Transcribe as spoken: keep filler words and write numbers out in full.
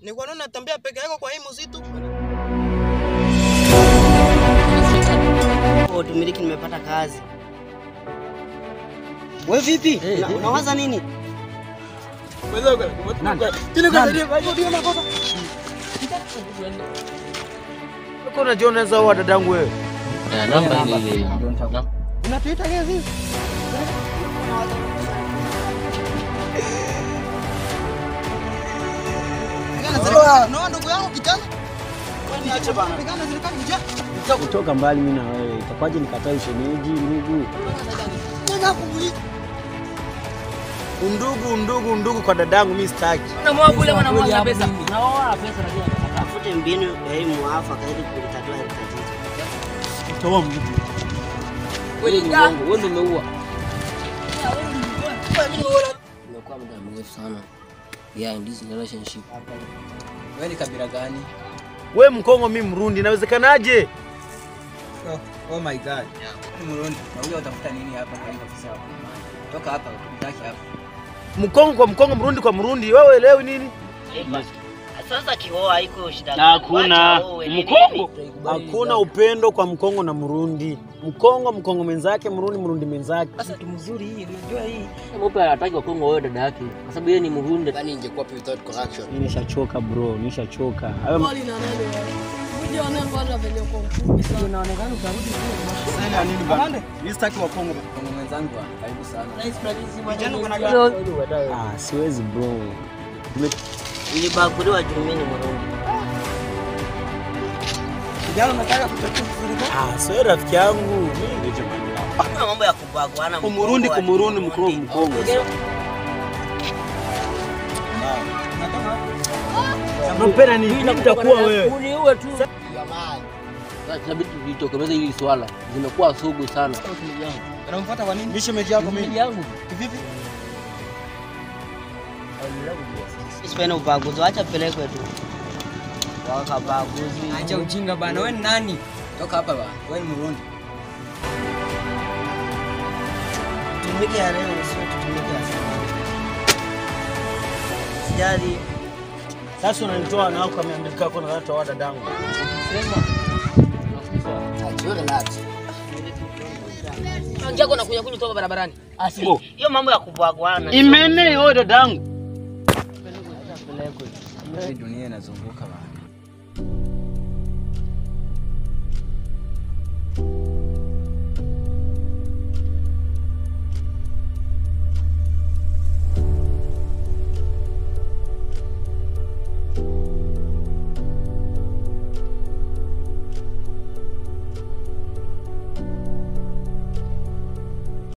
Ni kwa nini unatembea peke yako kwa hii msitu? Oh, tumiliki nimepata kazi. Wewe vipi? Hey, una, unawaza nini? Wewe uko nani? Tena kwa nini? Ndio makosa. Uko unajiona za wa dadangu wewe. Eh, namba ile ile. Unatuita gezi? No ndugu yangu kijana. Wewe niache bana. Pigana serikali kijana. Kutoka mbali mimi na wewe. Itakuwaje nikataa ushemeji ndugu? Nataka kukuita. Undugu undugu undugu kwa dadangu mimi sitaki. Na mwa kule wana mwa pesa. Na wao pesa najua. Tafute mbinu ya hii muafaka ili kulitatua hili tatizo. Toa mtu. Wewe ni Mungu, wewe ndio umeua. Nimekuwa muda mrefu sana. Yeah, in this relationship. Wewe ni kabila gani? Wewe Mkongo mimi Mrundi, inawezekanaje? Oh, oh my god. Ni Mrundi. Na wewe utafuta nini hapa kwa ofisi yako? Toka hapa, utaki hapa. Mkongo kwa Mkongo, Mrundi kwa Mrundi, wewe elewi nini? Sasa kioa haiko shida. Hakuna Mkongo. Hakuna upendo kwa Mkongo na Mrundi. Mkongo Mkongo mwenzake, Mrundi Mrundi mwenzake. Sasa mtu mzuri hii, unajua hii. Mmoja anataka Kongo wewe dada yake. Kwa sababu yeye ni Mrundi. Yaani ingekuwa without correction. Nimeshachoka bro, nimeshachoka. Bali na nani wewe? Uje wanaanza venye uko mfupi sana. Unaonekana utarudi kule. Sasa nini bana? Mimi sitaki wa Kongo. Kongo mwenzangu, karibu sana. Nice brother. Kijana kuna gani? Ah, siwezi bro. Nilibaguliwa juu mimi ni Mrundi. Kijana unataka kutoka Ah, sio rafiki yangu. Mimi jamani. Hakuna mambo ya kubaguana. Mrundi kumrundi Mkongo Mkongo. Unapenda nini? Nitakuwa wewe. Uniue tu. Sasa bitu vitokomeza hili swala. Zimekuwa sugu sana. Unamfuata kwa nini? Mimi shemeji yako mimi. Yangu. Vipi? Sipendi ubaguzi, acha pelekwe tu. Waka baguzi. Acha ujinga bana, wewe ni nani? Toka hapa bana. Wewe ni Mrundi. Tumike ya leo sio tutumike ya sana. Sijali. Sasa unanitoa na wako ameandika kwa na watu wa dadangu. Sema. Acha relax. Anjako na kunya kunya toka barabarani. Asi. Hiyo mambo ya kubaguana. Imene wewe dadangu. Hii dunia inazunguka bana.